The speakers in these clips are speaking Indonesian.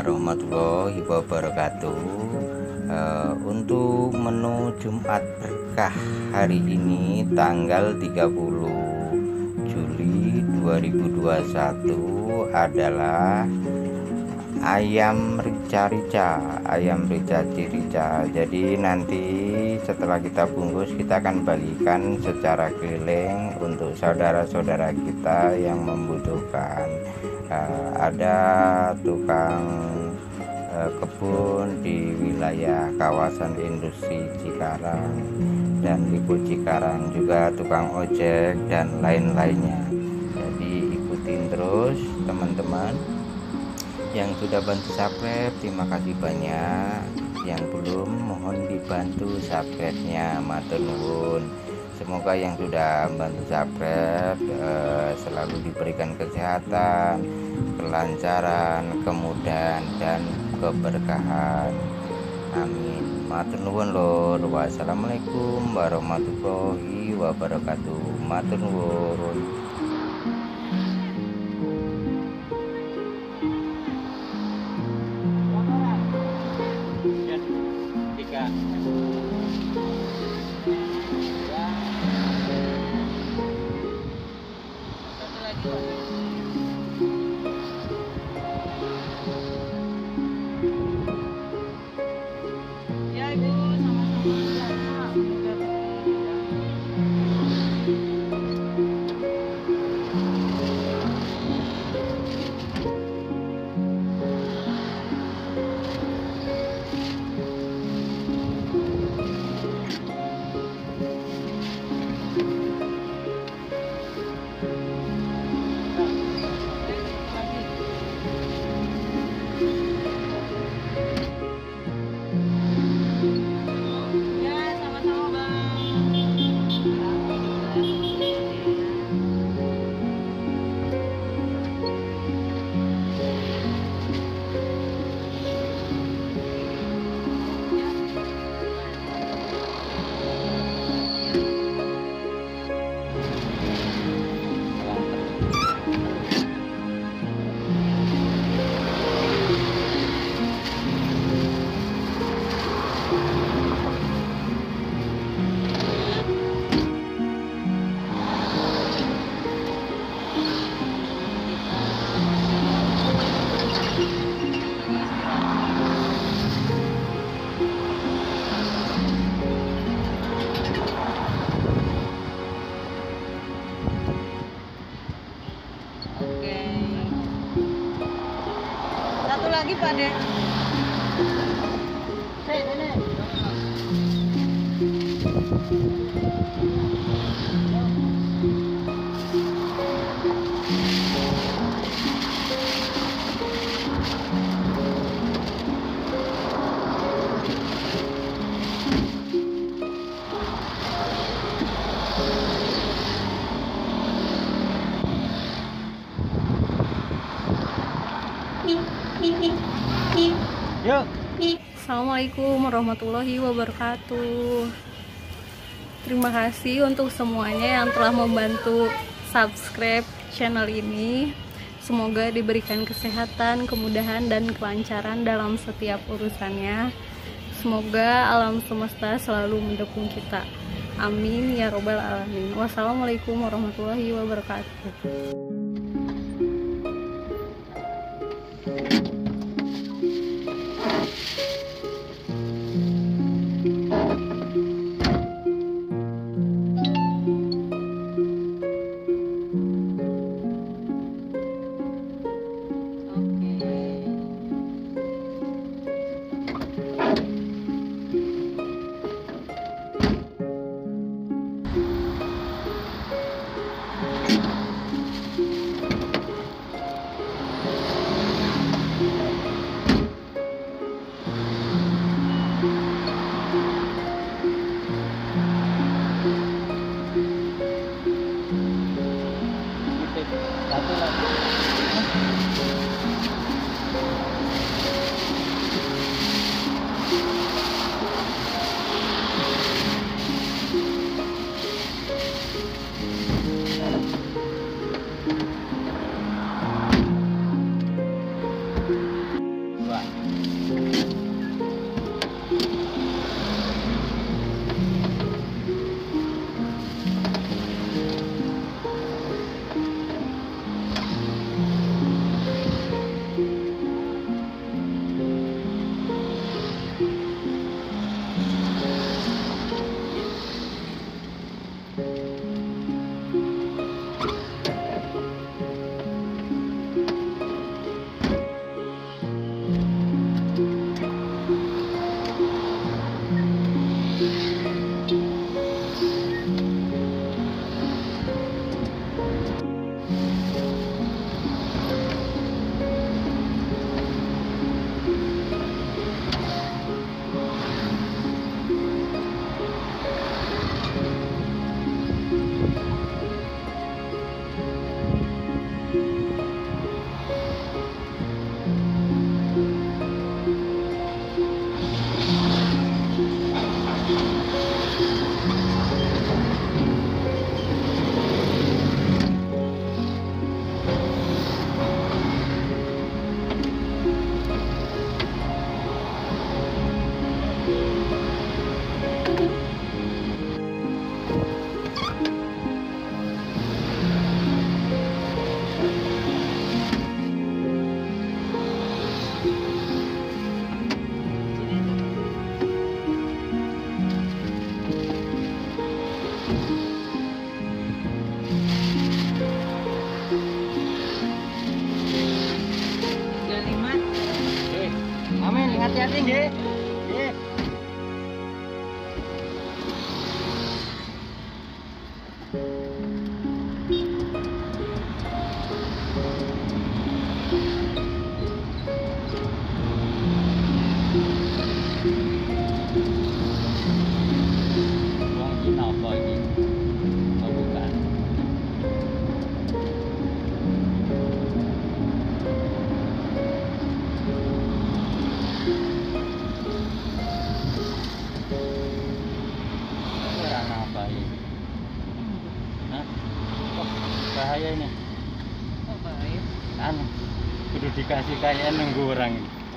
warahmatullahi wabarakatuh. Untuk menu Jumat berkah hari ini tanggal 30 Juli 2021 adalah ayam rica-rica, ayam rica-rica. Jadi nanti setelah kita bungkus, kita akan bagikan secara keliling untuk saudara-saudara kita yang membutuhkan. Ada tukang kebun di wilayah kawasan industri Cikarang dan Lipo Cikarang, juga tukang ojek dan lain-lainnya. Jadi ikutin terus teman-teman. Yang sudah bantu subscribe, terima kasih banyak. Yang belum, mohon dibantu subscribe-nya, matur nuwun. Semoga yang sudah bantu subscribe selalu diberikan kesehatan, kelancaran, kemudahan, dan keberkahan. Amin. Matur nuwun lur. Wassalamualaikum warahmatullahi wabarakatuh. Matur nuwun. Satu lagi Pak De. Yuk. Assalamualaikum warahmatullahi wabarakatuh. Terima kasih untuk semuanya yang telah membantu subscribe channel ini. Semoga diberikan kesehatan, kemudahan, dan kelancaran dalam setiap urusannya. Semoga alam semesta selalu mendukung kita. Amin ya robbal alamin. Wassalamualaikum warahmatullahi wabarakatuh. hati-hati nggih. Nggih. Wong iki napa iki? Oh, bukan. Ora napa iki. Hah? Oh, bahaya ini. Oh, baik. Anu, kudu dikasih kayak nunggu orang.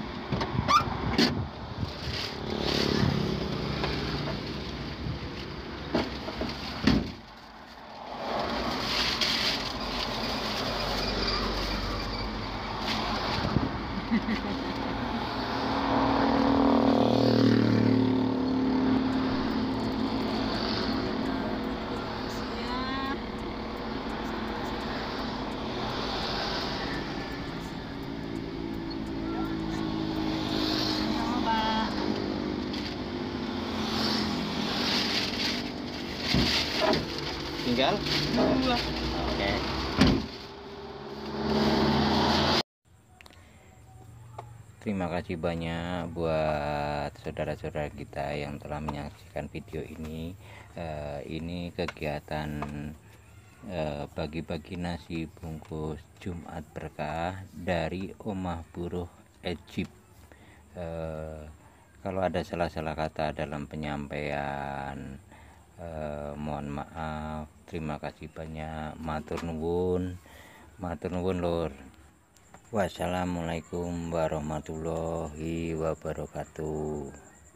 Tinggal? Oke. Terima kasih banyak buat saudara-saudara kita yang telah menyaksikan video ini. Ini kegiatan bagi-bagi nasi bungkus Jumat Berkah dari Omah Buruh Egypt. Kalau ada salah-salah kata dalam penyampaian, mohon maaf. Terima kasih banyak. Matur nuwun lur. Wassalamualaikum warahmatullahi wabarakatuh.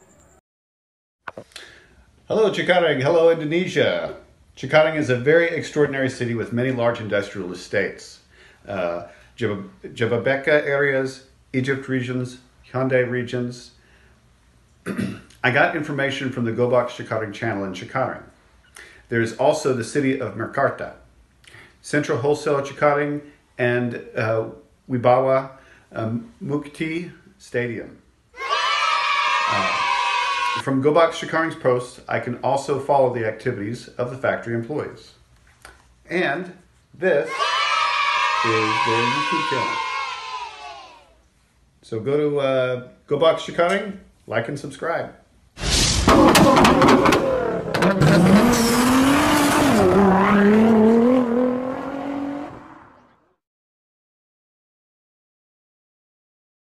Hello Cikarang, hello Indonesia. Cikarang is a very extraordinary city with many large industrial estates. Jababeka areas, Egypt regions, Hyundai regions. I got information from the GoBox Cikarang channel in Cikarang. There's also the city of Merkarta, Central Wholesale Cikarang, and Wibawa Mukti Stadium. From GoBox Cikarang's posts, I can also follow the activities of the factory employees. And this is their YouTube channel. So go to GoBox Cikarang, like and subscribe.